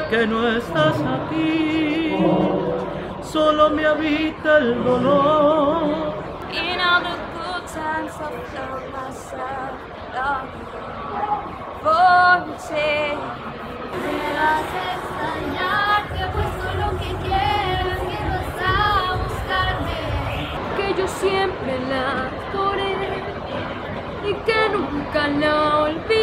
que no estás aquí, solo me habita el dolor. In all the good times I've felt myself porque me hace extrañarte, pues solo que quiero es a buscarme, que yo siempre la adoré y que nunca la olvidé.